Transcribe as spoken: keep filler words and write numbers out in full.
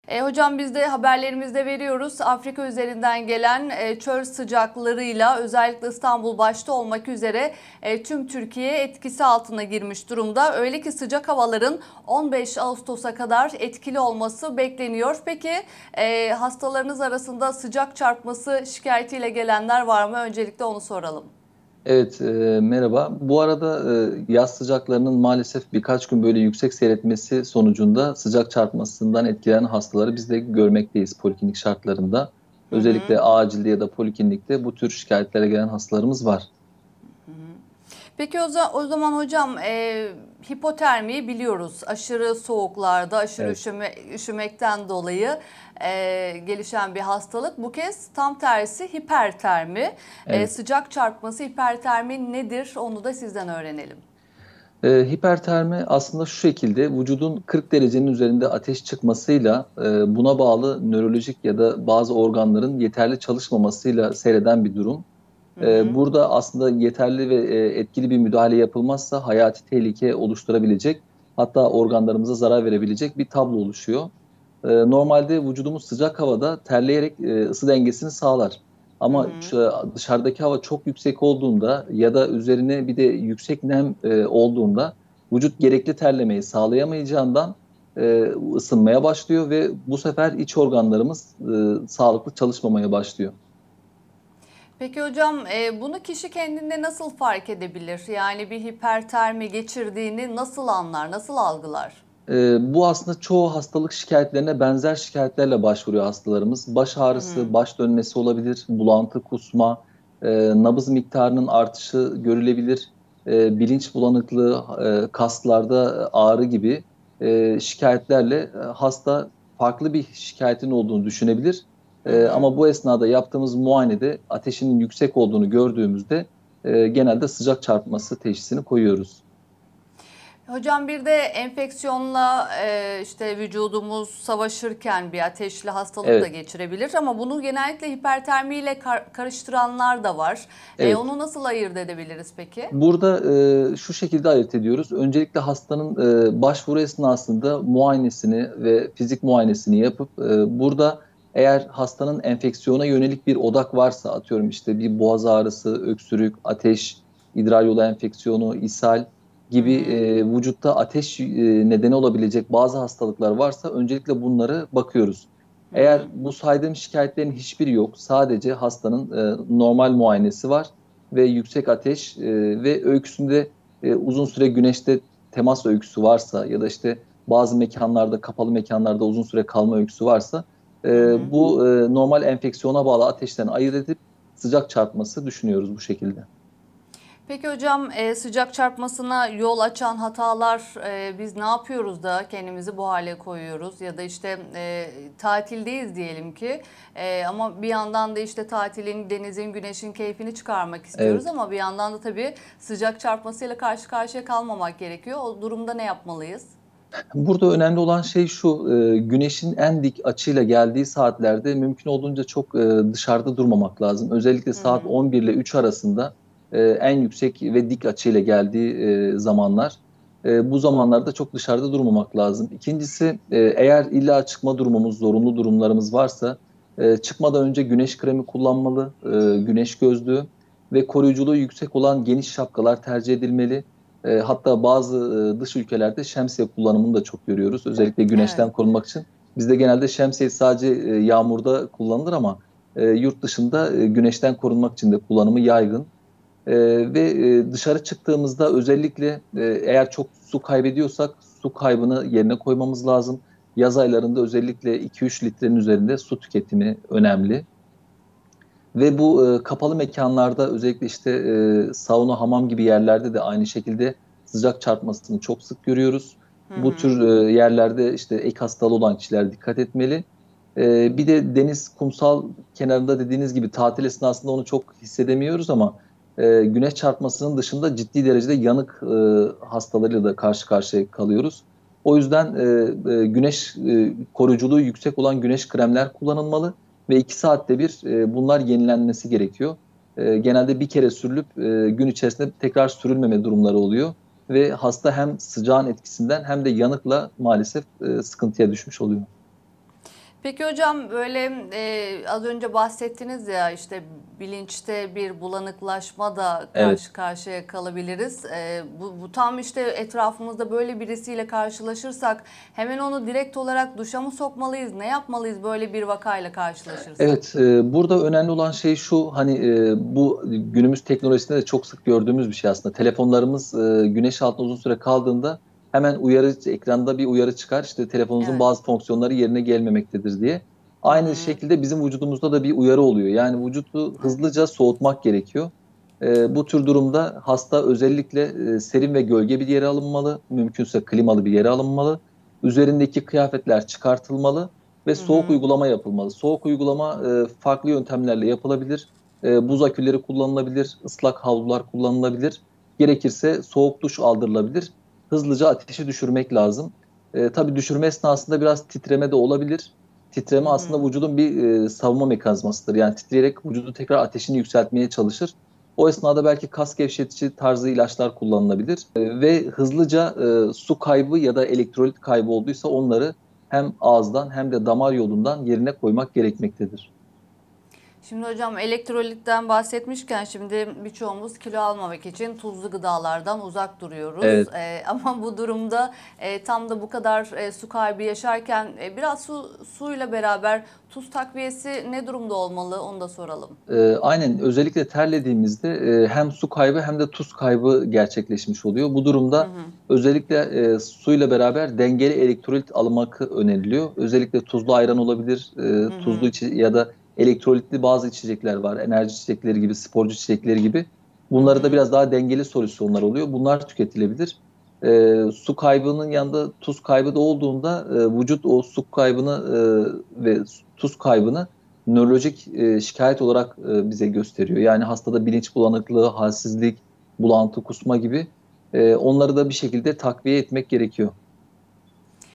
E, hocam biz de haberlerimizde veriyoruz. Afrika üzerinden gelen e, çöl sıcaklarıyla özellikle İstanbul başta olmak üzere e, tüm Türkiye etkisi altına girmiş durumda. Öyle ki sıcak havaların on beş Ağustos'a kadar etkili olması bekleniyor. Peki e, hastalarınız arasında sıcak çarpması şikayetiyle gelenler var mı? Öncelikle onu soralım. Evet, e, merhaba. Bu arada e, yaz sıcaklarının maalesef birkaç gün böyle yüksek seyretmesi sonucunda sıcak çarpmasından etkilenen hastaları biz de görmekteyiz poliklinik şartlarında. Hı hı. Özellikle acilde ya da poliklinikte bu tür şikayetlere gelen hastalarımız var. Peki o, za- o zaman hocam e, hipotermiyi biliyoruz. Aşırı soğuklarda, aşırı Evet, üşüme, üşümekten dolayı e, gelişen bir hastalık. Bu kez tam tersi hipertermi. E, evet. sıcak çarpması hipertermi nedir? Onu da sizden öğrenelim. E, hipertermi aslında şu şekilde vücudun kırk derecenin üzerinde ateş çıkmasıyla e, buna bağlı nörolojik ya da bazı organların yeterli çalışmamasıyla seyreden bir durum. Hı Ee, hı. Burada aslında yeterli ve e, etkili bir müdahale yapılmazsa hayati tehlike oluşturabilecek, hatta organlarımıza zarar verebilecek bir tablo oluşuyor. Ee, Normalde vücudumuz sıcak havada terleyerek e, ısı dengesini sağlar. Hı Ama hı. ç- dışarıdaki hava çok yüksek olduğunda ya da üzerine bir de yüksek nem e, olduğunda vücut gerekli terlemeyi sağlayamayacağından e, ısınmaya başlıyor ve bu sefer iç organlarımız e, sağlıklı çalışmamaya başlıyor. Peki hocam e, bunu kişi kendinde nasıl fark edebilir? Yani bir hipertermi geçirdiğini nasıl anlar, nasıl algılar? Ee, bu aslında çoğu hastalık şikayetlerine benzer şikayetlerle başvuruyor hastalarımız. Baş Hı hı. ağrısı, baş dönmesi olabilir, bulantı, kusma, e, nabız miktarının artışı görülebilir, e, bilinç bulanıklığı, e, kaslarda ağrı gibi e, şikayetlerle e, hasta farklı bir şikayetin olduğunu düşünebilir. Hı E, hı. ama bu esnada yaptığımız muayenede ateşinin yüksek olduğunu gördüğümüzde e, genelde sıcak çarpması teşhisini koyuyoruz. Hocam bir de enfeksiyonla e, işte vücudumuz savaşırken bir ateşli hastalık da Evet, geçirebilir ama bunu genellikle hipertermiyle kar- karıştıranlar da var. E, evet. onu nasıl ayırt edebiliriz peki? Burada e, şu şekilde ayırt ediyoruz. Öncelikle hastanın e, başvuru esnasında muayenesini ve fizik muayenesini yapıp e, burada eğer hastanın enfeksiyona yönelik bir odak varsa, atıyorum işte bir boğaz ağrısı, öksürük, ateş, idrar yolu enfeksiyonu, ishal Hı gibi hı. e, vücutta ateş e, nedeni olabilecek bazı hastalıklar varsa öncelikle bunları bakıyoruz. Hı Eğer hı. bu saydığım şikayetlerin hiçbiri yok, sadece hastanın e, normal muayenesi var ve yüksek ateş e, ve öyküsünde e, uzun süre güneşte temas öyküsü varsa ya da işte bazı mekanlarda, kapalı mekanlarda uzun süre kalma öyküsü varsa Hı e, hı. bu e, normal enfeksiyona bağlı ateşten ayırt edip sıcak çarpması düşünüyoruz bu şekilde. Peki hocam e, sıcak çarpmasına yol açan hatalar e, biz ne yapıyoruz da kendimizi bu hale koyuyoruz ya da işte e, tatildeyiz diyelim ki e, ama bir yandan da işte tatilin, denizin, güneşin keyfini çıkarmak istiyoruz Evet. ama bir yandan da tabii sıcak çarpmasıyla karşı karşıya kalmamak gerekiyor. O durumda ne yapmalıyız? Burada önemli olan şey şu, e, güneşin en dik açıyla geldiği saatlerde mümkün olduğunca çok e, dışarıda durmamak lazım. Özellikle Hı saat hı. on bir ile üç arasında e, en yüksek ve dik açıyla geldiği e, zamanlar. E, bu zamanlarda çok dışarıda durmamak lazım. İkincisi, e, eğer illa çıkma durumumuz, zorunlu durumlarımız varsa e, çıkmadan önce güneş kremi kullanmalı, e, güneş gözlüğü ve koruyuculuğu yüksek olan geniş şapkalar tercih edilmeli. E, hatta bazı e, dış ülkelerde şemsiye kullanımını da çok görüyoruz. Özellikle Evet. güneşten korunmak için. Bizde genelde şemsiye sadece e, yağmurda kullanılır ama e, yurt dışında e, güneşten korunmak için de kullanımı yaygın. E, ve e, dışarı çıktığımızda özellikle e, eğer çok su kaybediyorsak su kaybını yerine koymamız lazım. Yaz aylarında özellikle iki üç litrenin üzerinde su tüketimi önemli. Ve bu e, kapalı mekanlarda özellikle işte e, sauna, hamam gibi yerlerde de aynı şekilde sıcak çarpmasını çok sık görüyoruz. Hı Bu hı. tür e, yerlerde işte ek hastalığı olan kişiler dikkat etmeli. E, bir de deniz, kumsal kenarında dediğiniz gibi tatil esnasında onu çok hissedemiyoruz ama e, güneş çarpmasının dışında ciddi derecede yanık e, hastalarıyla da karşı karşıya kalıyoruz. O yüzden e, e, güneş e, koruyuculuğu yüksek olan güneş kremler kullanılmalı ve iki saatte bir e, bunlar yenilenmesi gerekiyor. E, genelde bir kere sürülüp e, gün içerisinde tekrar sürülmeme durumları oluyor ve hasta hem sıcağın etkisinden hem de yanıkla maalesef e, sıkıntıya düşmüş oluyor. Peki hocam, böyle e, az önce bahsettiniz ya, işte bilinçte bir bulanıklaşma da Evet. karşı karşıya kalabiliriz. E, bu, bu tam işte etrafımızda böyle birisiyle karşılaşırsak hemen onu direkt olarak duşa mı sokmalıyız? Ne yapmalıyız böyle bir vakayla karşılaşırsak? Evet, e, burada önemli olan şey şu, hani e, bu günümüz teknolojisinde de çok sık gördüğümüz bir şey aslında. Telefonlarımız e, güneş altında uzun süre kaldığında hemen uyarı, ekranda bir uyarı çıkar. İşte telefonunuzun Evet. bazı fonksiyonları yerine gelmemektedir diye. Hı Aynı hı. şekilde bizim vücudumuzda da bir uyarı oluyor. Yani vücudu Evet. hızlıca soğutmak gerekiyor. E, bu tür durumda hasta özellikle e, serin ve gölge bir yere alınmalı. Mümkünse klimalı bir yere alınmalı. Üzerindeki kıyafetler çıkartılmalı ve Hı soğuk hı. uygulama yapılmalı. Soğuk uygulama e, farklı yöntemlerle yapılabilir. E, buz aküleri kullanılabilir, ıslak havlular kullanılabilir. Gerekirse soğuk duş aldırılabilir. Hızlıca ateşi düşürmek lazım. E, tabii düşürme esnasında biraz titreme de olabilir. Hı Titreme hı. aslında vücudun bir e, savunma mekanizmasıdır. Yani titreyerek vücudu tekrar ateşini yükseltmeye çalışır. O esnada belki kas gevşetici tarzı ilaçlar kullanılabilir. E, ve hızlıca e, su kaybı ya da elektrolit kaybı olduysa onları hem ağızdan hem de damar yolundan yerine koymak gerekmektedir. Şimdi hocam, elektrolitten bahsetmişken, şimdi birçoğumuz kilo almamak için tuzlu gıdalardan uzak duruyoruz. Evet. Ee, ama bu durumda e, tam da bu kadar e, su kaybı yaşarken e, biraz su suyla beraber tuz takviyesi ne durumda olmalı, onu da soralım. E, aynen, özellikle terlediğimizde e, hem su kaybı hem de tuz kaybı gerçekleşmiş oluyor. Bu Hı durumda hı. özellikle e, suyla beraber dengeli elektrolit almak öneriliyor. Özellikle tuzlu ayran olabilir, e, Hı tuzlu hı. içi ya da elektrolitli bazı içecekler var. Enerji içecekleri gibi, sporcu içecekleri gibi. Hı Bunları da hı. biraz daha dengeli solüsyonlar oluyor. Bunlar tüketilebilir. E, su kaybının yanında tuz kaybı da olduğunda e, vücut o su kaybını e, ve tuz kaybını nörolojik e, şikayet olarak e, bize gösteriyor. Yani hastada bilinç bulanıklığı, halsizlik, bulantı, kusma gibi e, onları da bir şekilde takviye etmek gerekiyor.